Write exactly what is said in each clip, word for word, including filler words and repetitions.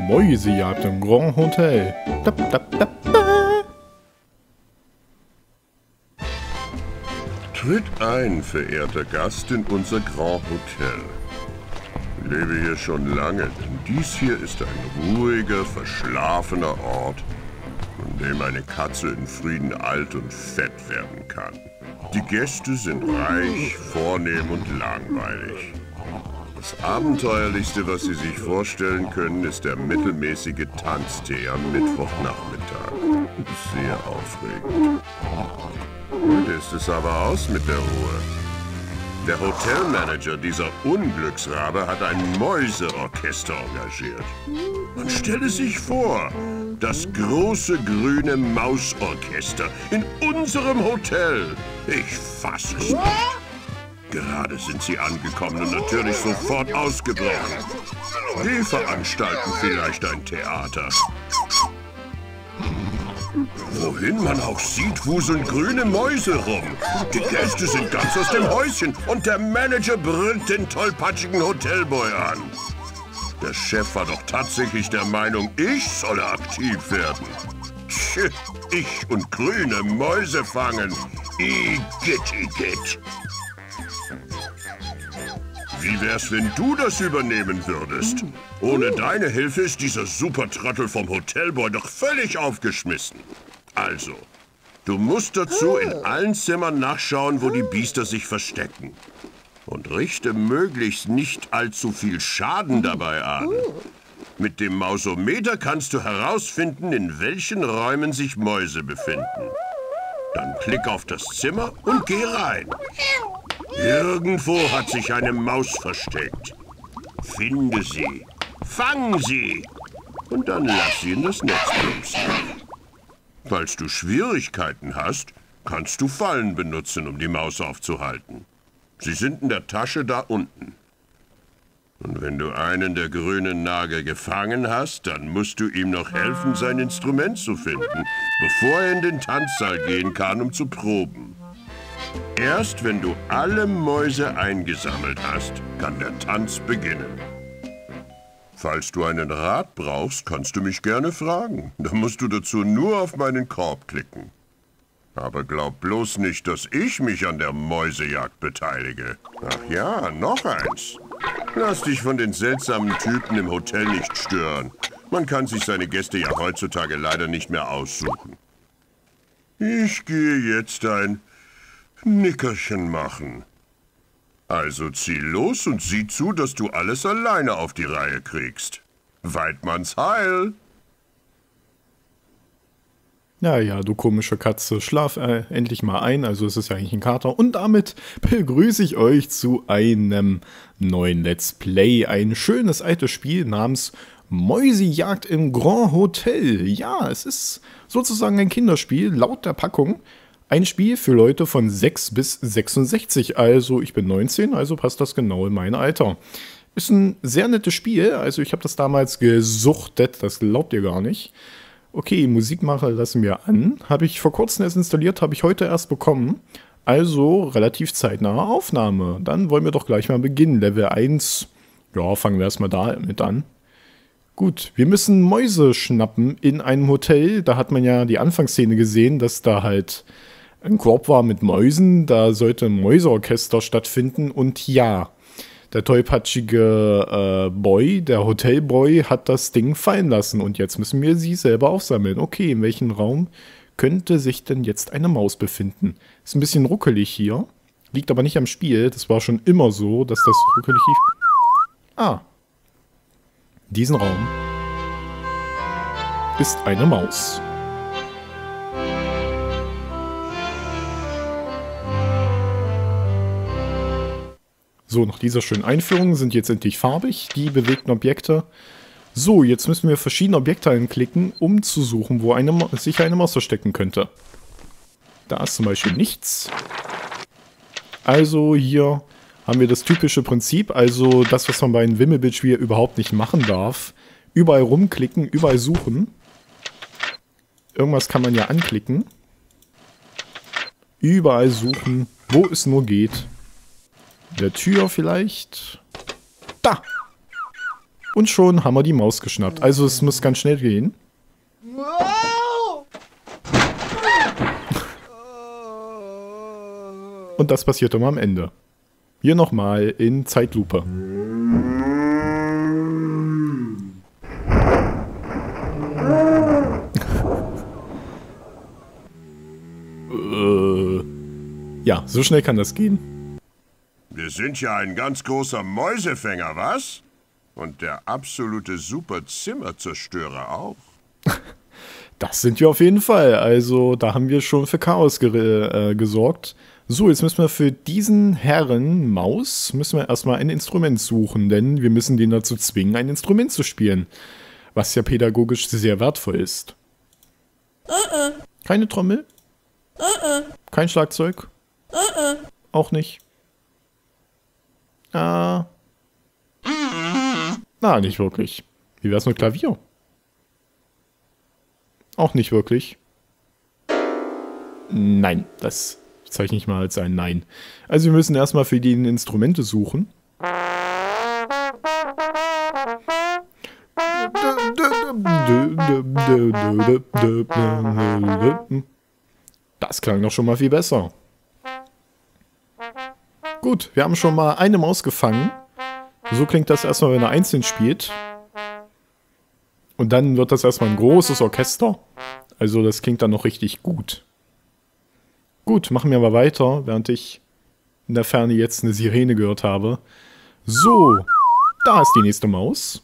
Mäusejagd im Grand Hotel. Da, da, da, da. Tritt ein, verehrter Gast, in unser Grand Hotel. Ich lebe hier schon lange, denn dies hier ist ein ruhiger, verschlafener Ort, an dem eine Katze in Frieden alt und fett werden kann. Die Gäste sind reich, vornehm und langweilig. Das Abenteuerlichste, was Sie sich vorstellen können, ist der mittelmäßige Tanztee am Mittwochnachmittag. Sehr aufregend. Heute ist es aber aus mit der Ruhe. Der Hotelmanager dieser Unglücksrabe hat ein Mäuseorchester engagiert. Man stelle sich vor, das große grüne Mausorchester in unserem Hotel. Ich fasse es nicht. Gerade sind sie angekommen und natürlich sofort ausgebrochen. Die veranstalten vielleicht ein Theater. Wohin man auch sieht, wuseln grüne Mäuse rum. Die Gäste sind ganz aus dem Häuschen und der Manager brüllt den tollpatschigen Hotelboy an. Der Chef war doch tatsächlich der Meinung, ich solle aktiv werden. Tch, ich und grüne Mäuse fangen. Igitt, igitt. Wie wär's, wenn du das übernehmen würdest? Ohne deine Hilfe ist dieser Supertrottel vom Hotelboy doch völlig aufgeschmissen. Also, du musst dazu in allen Zimmern nachschauen, wo die Biester sich verstecken. Und richte möglichst nicht allzu viel Schaden dabei an. Mit dem Mausometer kannst du herausfinden, in welchen Räumen sich Mäuse befinden. Dann klick auf das Zimmer und geh rein. Irgendwo hat sich eine Maus versteckt. Finde sie, fang sie und dann lass sie in das Netz plumpsen. Falls du Schwierigkeiten hast, kannst du Fallen benutzen, um die Maus aufzuhalten. Sie sind in der Tasche da unten. Und wenn du einen der grünen Nager gefangen hast, dann musst du ihm noch helfen, sein Instrument zu finden, bevor er in den Tanzsaal gehen kann, um zu proben. Erst wenn du alle Mäuse eingesammelt hast, kann der Tanz beginnen. Falls du einen Rat brauchst, kannst du mich gerne fragen. Da musst du dazu nur auf meinen Korb klicken. Aber glaub bloß nicht, dass ich mich an der Mäusejagd beteilige. Ach ja, noch eins. Lass dich von den seltsamen Typen im Hotel nicht stören. Man kann sich seine Gäste ja heutzutage leider nicht mehr aussuchen. Ich gehe jetzt ein Nickerchen machen. Also zieh los und sieh zu, dass du alles alleine auf die Reihe kriegst. Weidmanns Heil! Ja, ja, du komische Katze, schlaf äh, endlich mal ein, also es ist ja eigentlich ein Kater. Und damit begrüße ich euch zu einem neuen Let's Play. Ein schönes altes Spiel namens Mäusejagd im Grand Hotel. Ja, es ist sozusagen ein Kinderspiel, laut der Packung. Ein Spiel für Leute von sechs bis sechsundsechzig, also ich bin neunzehn, also passt das genau in mein Alter. Ist ein sehr nettes Spiel, also ich habe das damals gesuchtet, das glaubt ihr gar nicht. Okay, Musikmacher lassen wir an. Habe ich vor kurzem erst installiert, habe ich heute erst bekommen. Also relativ zeitnahe Aufnahme. Dann wollen wir doch gleich mal beginnen. Level eins, ja, fangen wir erstmal damit an. Gut, wir müssen Mäuse schnappen in einem Hotel. Da hat man ja die Anfangsszene gesehen, dass da halt ein Korb war mit Mäusen. Da sollte ein Mäuseorchester stattfinden. Und ja, der tollpatschige äh, Boy, der Hotelboy, hat das Ding fallen lassen. Und jetzt müssen wir sie selber aufsammeln. Okay, in welchem Raum könnte sich denn jetzt eine Maus befinden? Ist ein bisschen ruckelig hier. Liegt aber nicht am Spiel. Das war schon immer so, dass das ruckelig lief. Ah. Diesen Raum ist eine Maus. So, nach dieser schönen Einführung sind jetzt endlich farbig die bewegten Objekte. So, jetzt müssen wir verschiedene Objekte anklicken, um zu suchen, wo eine Ma- sich eine Maus verstecken könnte. Da ist zum Beispiel nichts. Also hier haben wir das typische Prinzip, also das, was man bei einem Wimmelbildspiel überhaupt nicht machen darf. Überall rumklicken, überall suchen. Irgendwas kann man ja anklicken. Überall suchen, wo es nur geht. Der Tür vielleicht. Da! Und schon haben wir die Maus geschnappt. Also es muss ganz schnell gehen. Und das passiert immer am Ende. Hier nochmal in Zeitlupe. äh, ja, so schnell kann das gehen. Wir sind ja ein ganz großer Mäusefänger, was? Und der absolute Super-Zimmerzerstörer auch. Das sind wir auf jeden Fall. Also da haben wir schon für Chaos ge äh, gesorgt. So, jetzt müssen wir für diesen Herren Maus, müssen wir erstmal ein Instrument suchen, denn wir müssen den dazu zwingen, ein Instrument zu spielen. Was ja pädagogisch sehr wertvoll ist. Uh-uh. Keine Trommel? Uh-uh. Kein Schlagzeug? Uh-uh. Auch nicht. Ah. Na, nicht wirklich. Wie wär's mit Klavier? Auch nicht wirklich. Nein, das zeichne ich mal als ein Nein. Also wir müssen erstmal für die Instrumente suchen. Das klang doch schon mal viel besser. Gut, wir haben schon mal eine Maus gefangen. So klingt das erstmal, wenn er einzeln spielt. Und dann wird das erstmal ein großes Orchester. Also das klingt dann noch richtig gut. Gut, machen wir aber weiter, während ich in der Ferne jetzt eine Sirene gehört habe. So, da ist die nächste Maus.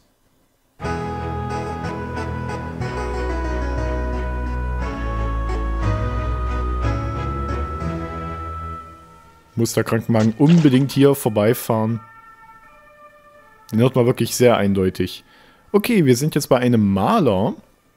Muss der Krankenwagen unbedingt hier vorbeifahren. Den hört man wirklich sehr eindeutig. Okay, wir sind jetzt bei einem Maler,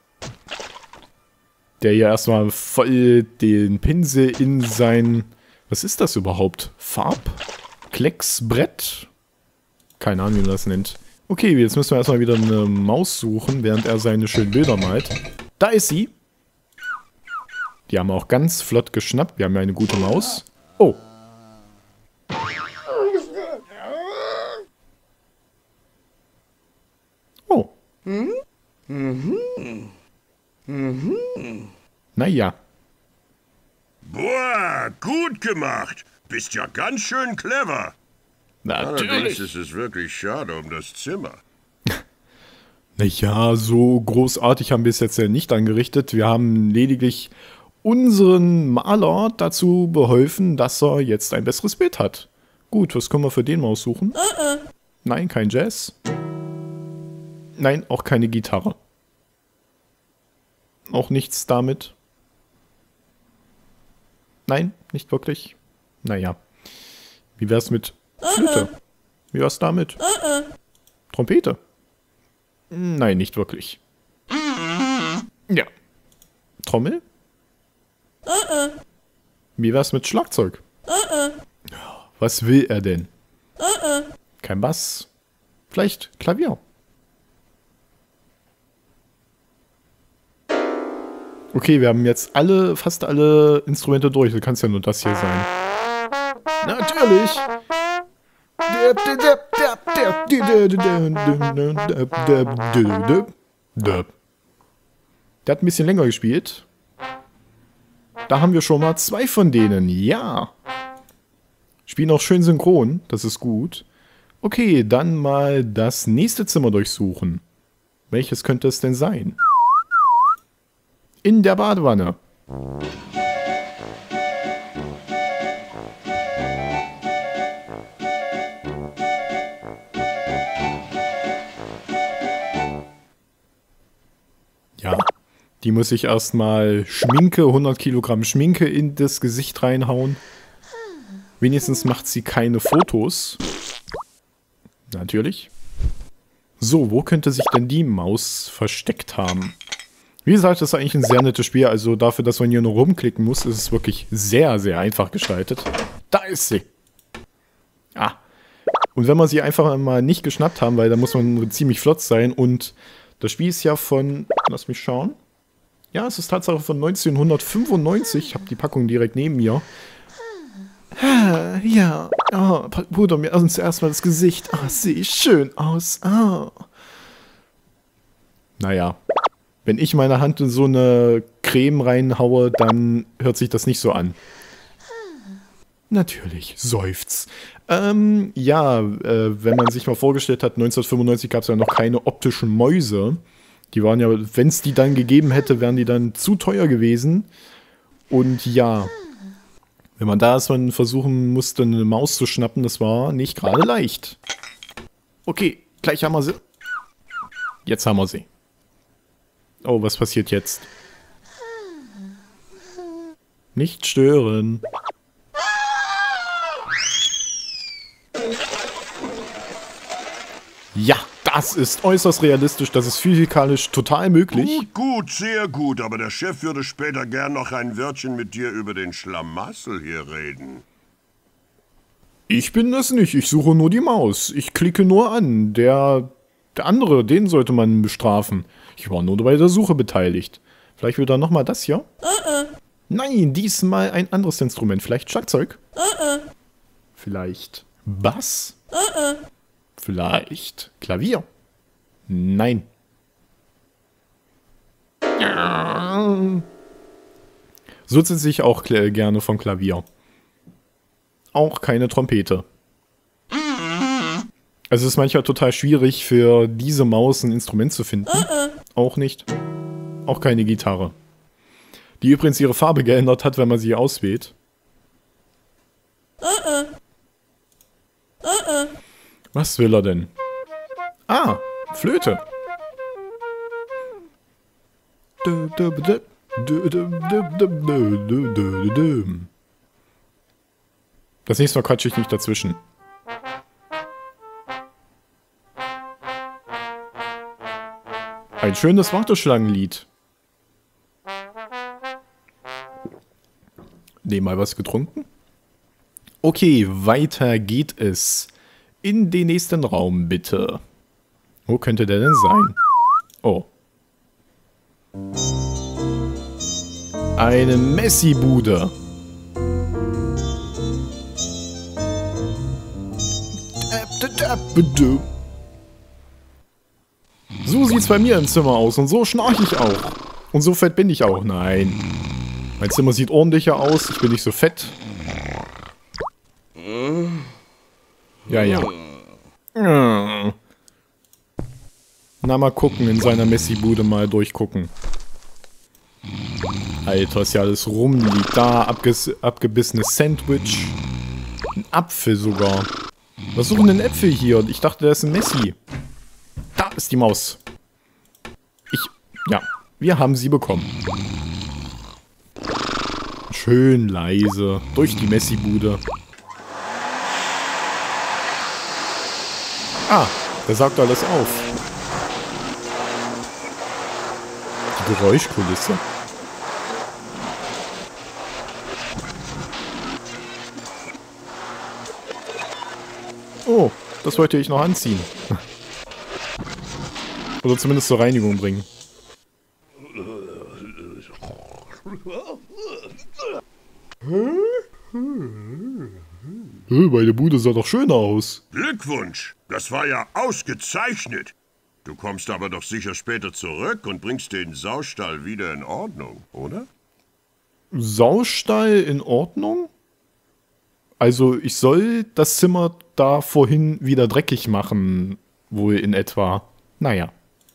der hier erstmal voll den Pinsel in sein... Was ist das überhaupt? Farbklecksbrett? Keine Ahnung, wie man das nennt. Okay, jetzt müssen wir erstmal wieder eine Maus suchen, während er seine schönen Bilder malt. Da ist sie. Die haben wir auch ganz flott geschnappt. Wir haben ja eine gute Maus. Oh. Oh. Mhm. Mhm. Mhm. Naja. Boah, gut gemacht. Bist ja ganz schön clever. Natürlich. Allerdings ist es wirklich schade um das Zimmer. Naja, so großartig haben wir es jetzt ja nicht angerichtet. Wir haben lediglich unseren Maler dazu beholfen, dass er jetzt ein besseres Bild hat. Gut, was können wir für den mal aussuchen? Uh-uh. Nein, kein Jazz. Nein, auch keine Gitarre. Auch nichts damit. Nein, nicht wirklich. Naja. Wie wär's mit Flöte? Wie wär's damit? Trompete? Nein, nicht wirklich. Ja. Trommel? Wie wär's mit Schlagzeug? Was will er denn? Kein Bass. Vielleicht Klavier. Okay, wir haben jetzt alle, fast alle Instrumente durch. Das kann es ja nur das hier sein. Natürlich! Der hat ein bisschen länger gespielt. Da haben wir schon mal zwei von denen. Ja! Spielen auch schön synchron. Das ist gut. Okay, dann mal das nächste Zimmer durchsuchen. Welches könnte es denn sein? In der Badewanne. Ja, die muss ich erstmal Schminke, hundert Kilogramm Schminke in das Gesicht reinhauen. Wenigstens macht sie keine Fotos. Natürlich. So, wo könnte sich denn die Maus versteckt haben? Wie gesagt, das ist eigentlich ein sehr nettes Spiel. Also dafür, dass man hier nur rumklicken muss, ist es wirklich sehr, sehr einfach gestaltet. Da ist sie. Ah. Und wenn wir sie einfach mal nicht geschnappt haben, weil da muss man ziemlich flott sein. Und das Spiel ist ja von, lass mich schauen. Ja, es ist tatsächlich von neunzehnhundertfünfundneunzig. Ich habe die Packung direkt neben mir. Ja, oh, Bruder, mir uns erstmal das Gesicht. Ah, oh, sehe schön aus. Oh. Naja. Wenn ich meine Hand in so eine Creme reinhaue, dann hört sich das nicht so an. Natürlich, seufz. Ähm, ja, äh, wenn man sich mal vorgestellt hat, neunzehnhundertfünfundneunzig gab es ja noch keine optischen Mäuse. Die waren ja, wenn es die dann gegeben hätte, wären die dann zu teuer gewesen. Und ja, wenn man da erstmal versuchen musste, eine Maus zu schnappen, das war nicht gerade leicht. Okay, gleich haben wir sie. Jetzt haben wir sie. Oh, was passiert jetzt? Nicht stören. Ja, das ist äußerst realistisch, das ist physikalisch total möglich. Gut, gut, sehr gut, aber der Chef würde später gern noch ein Wörtchen mit dir über den Schlamassel hier reden. Ich bin das nicht, ich suche nur die Maus. Ich klicke nur an. Der, der andere, den sollte man bestrafen. Ich war nur bei der Suche beteiligt. Vielleicht wieder nochmal das hier? Uh-uh. Nein, diesmal ein anderes Instrument. Vielleicht Schlagzeug? Uh-uh. Vielleicht Bass? Uh-uh. Vielleicht Klavier? Nein. So sitze ich auch gerne vom Klavier. Auch keine Trompete. Also es ist manchmal total schwierig für diese Maus ein Instrument zu finden. Auch nicht. Auch keine Gitarre. Die übrigens ihre Farbe geändert hat, wenn man sie auswählt. Was will er denn? Ah, Flöte. Das nächste Mal quatsche ich nicht dazwischen. Ein schönes Warteschlangenlied. Nee, mal was getrunken? Okay, weiter geht es. In den nächsten Raum, bitte. Wo könnte der denn sein? Oh. Eine Messi-Bude. So sieht's bei mir im Zimmer aus und so schnarch ich auch. Und so fett bin ich auch. Nein. Mein Zimmer sieht ordentlicher aus, ich bin nicht so fett. Ja, ja. Na, mal gucken, in seiner Messi-Bude mal durchgucken. Alter, ist ja alles rumliegt. Da, abges abgebissenes Sandwich. Ein Apfel sogar. Was suchen denn Äpfel hier? Ich dachte, das ist ein Messi. Da ist die Maus. Ich, ja, wir haben sie bekommen. Schön leise. Durch die Messi-Bude. Ah, der saugt alles auf. Die Geräuschkulisse. Oh, das wollte ich noch anziehen. Oder zumindest zur Reinigung bringen. Meine Bude sah doch schön aus. Glückwunsch, das war ja ausgezeichnet. Du kommst aber doch sicher später zurück und bringst den Saustall wieder in Ordnung, oder? Saustall in Ordnung? Also ich soll das Zimmer da vorhin wieder dreckig machen, wohl in etwa. Naja.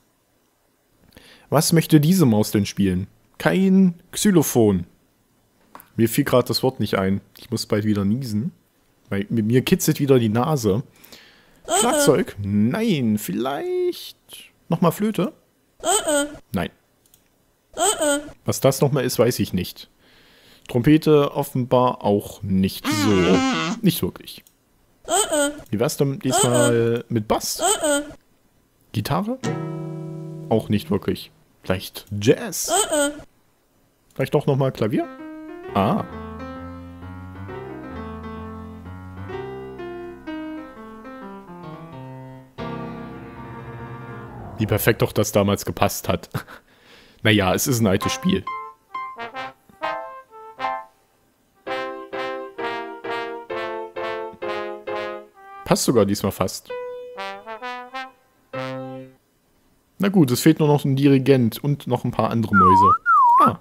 Was möchte diese Maus denn spielen? Kein Xylophon. Mir fiel gerade das Wort nicht ein. Ich muss bald wieder niesen. Weil mir kitzelt wieder die Nase. Uh-uh. Schlagzeug? Nein, vielleicht nochmal Flöte? Uh-uh. Nein. Uh-uh. Was das nochmal ist, weiß ich nicht. Trompete offenbar auch nicht so. Nicht wirklich. Uh-uh. Wie wär's denn diesmal uh-uh. mit Bass? Uh-uh. Gitarre? Auch nicht wirklich. Vielleicht Jazz? Uh-uh. Vielleicht doch nochmal Klavier? Ah. Wie perfekt doch das damals gepasst hat. Naja, es ist ein altes Spiel. Passt sogar diesmal fast. Na gut, es fehlt nur noch ein Dirigent und noch ein paar andere Mäuse. Ah.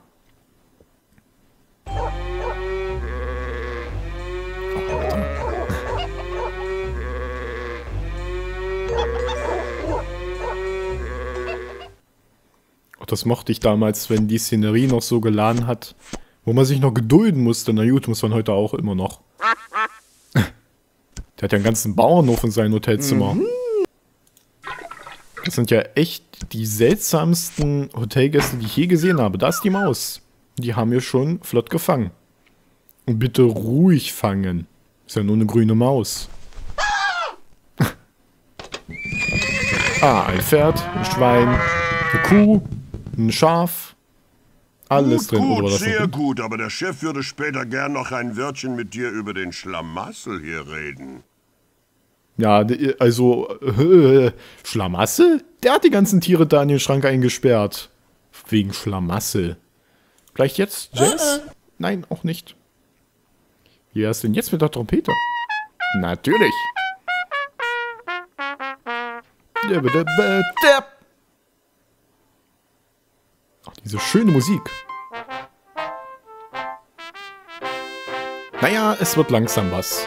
Oh, das mochte ich damals, wenn die Szenerie noch so geladen hat, wo man sich noch gedulden musste. Na gut, muss man heute auch immer noch. Der hat ja einen ganzen Bauernhof in seinem Hotelzimmer. Mhm. Das sind ja echt die seltsamsten Hotelgäste, die ich je gesehen habe. Da ist die Maus. Die haben wir schon flott gefangen. Und bitte ruhig fangen. Ist ja nur eine grüne Maus. Ah, ein Pferd, ein Schwein, eine Kuh, ein Schaf. Alles gut, drin. Gut, oder sehr gut, aber der Chef würde später gern noch ein Wörtchen mit dir über den Schlamassel hier reden. Ja, also, äh, Schlamassel? Der hat die ganzen Tiere da in den Schrank eingesperrt. Wegen Schlamassel. Gleich jetzt, Jess? Uh -uh. Nein, auch nicht. Wie wär's denn jetzt mit der Trompete? Natürlich. Ach, diese schöne Musik. Naja, es wird langsam was.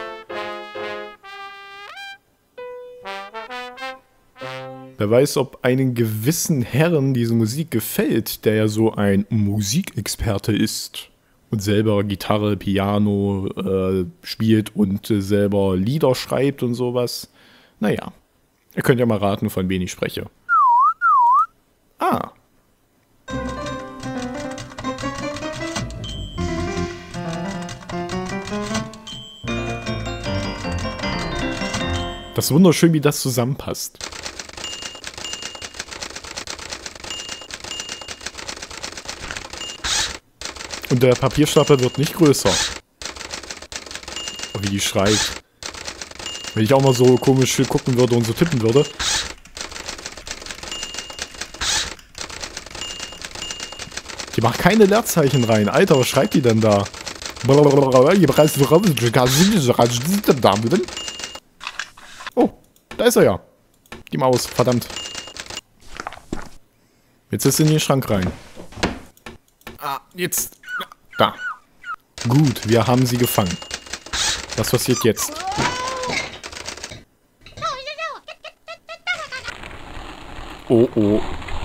Wer weiß, ob einen gewissen Herren diese Musik gefällt, der ja so ein Musikexperte ist und selber Gitarre, Piano äh, spielt und äh, selber Lieder schreibt und sowas. Naja, ihr könnt ja mal raten, von wem ich spreche. Ah. Das ist wunderschön, wie das zusammenpasst. Und der Papierstapel wird nicht größer. Oh, wie die schreit. Wenn ich auch mal so komisch gucken würde und so tippen würde. Die macht keine Leerzeichen rein. Alter, was schreibt die denn da? Oh, da ist er ja. Die Maus, verdammt. Jetzt ist sie in den Schrank rein. Ah, jetzt. Da. Gut, wir haben sie gefangen. Was passiert jetzt? Oh, oh.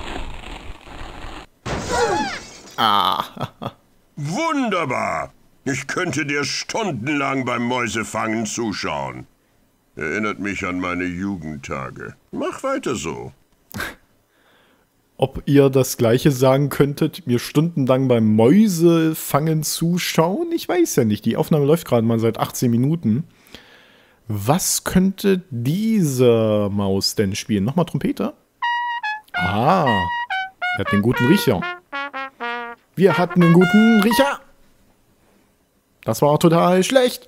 Ah. Wunderbar. Ich könnte dir stundenlang beim Mäusefangen zuschauen. Erinnert mich an meine Jugendtage. Mach weiter so. Ob ihr das Gleiche sagen könntet, mir stundenlang beim Mäusefangen zuschauen? Ich weiß ja nicht. Die Aufnahme läuft gerade mal seit achtzehn Minuten. Was könnte diese Maus denn spielen? Nochmal Trompete? Ah, wir hatten einen guten Riecher. Wir hatten einen guten Riecher. Das war total schlecht.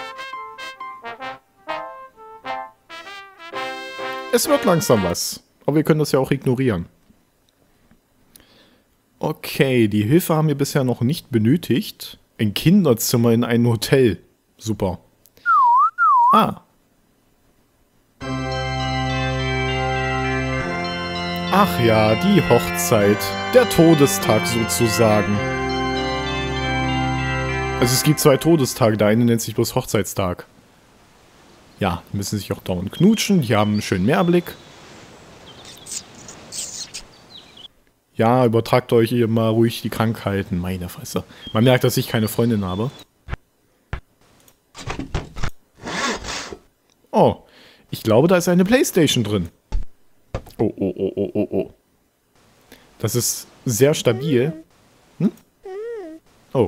Es wird langsam was. Aber wir können das ja auch ignorieren. Okay, die Hilfe haben wir bisher noch nicht benötigt. Ein Kinderzimmer in einem Hotel. Super. Ah. Ach ja, die Hochzeit. Der Todestag sozusagen. Also es gibt zwei Todestage. Der eine nennt sich bloß Hochzeitstag. Ja, die müssen sich auch dauernd knutschen. Die haben einen schönen Meerblick. Ja, übertragt euch hier mal ruhig die Krankheiten. Meine Fresse. Man merkt, dass ich keine Freundin habe. Oh, ich glaube, da ist eine Playstation drin. Oh, oh, oh, oh, oh, oh. Das ist sehr stabil. Hm? Oh.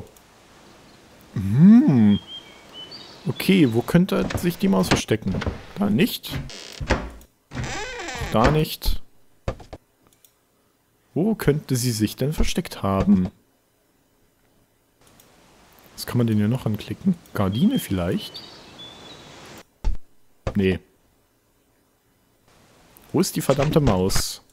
Hm. Okay, wo könnte sich die Maus verstecken? Da nicht. Da nicht. Wo könnte sie sich denn versteckt haben? Was kann man denn hier noch anklicken? Gardine vielleicht? Nee. Wo ist die verdammte Maus?